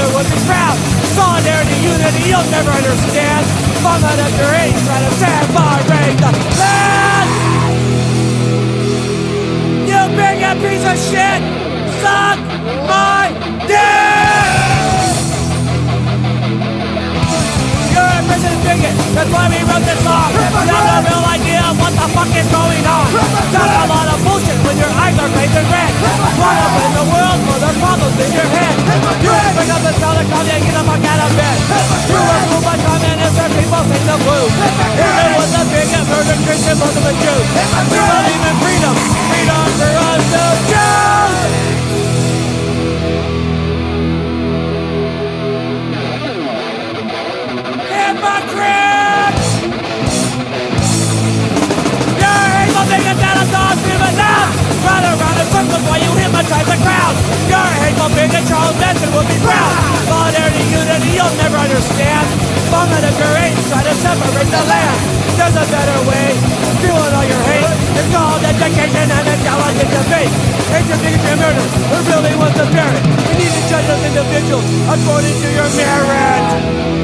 brother would be proud. Solidarity, unity, you'll never understand. Vomit up your hate, try to separate the land. You bigot piece of shit, suck my dick. You're a prison bigot, that's why we wrote this song. You have no real idea of what the fuck is going on. Talk a lot of bullshit when your eyes are blazing red. Run up in the world for the problems in your head. You ain't bring up the telecom, yeah, get the fuck out of bed. You were fooled by communists and people sing the blues. If it was a bigot, murder Christian, most of the Jews. We believe in freedom, freedom for us to choose. Hypocrites! You're hateful bigots that I'm not screaming out. Run around in circles while you hypnotize the crowd. You're a hateful bigot, Charles Manson would be proud. Solidarity, unity, you'll never understand. Vomit up your hate, try to separate the land. There's a better way, fueling all your hate. It's called education and intelligent debate. Hatred, bigotry, and murder, who really wants to bear it? We need to judge those individuals according to your merit.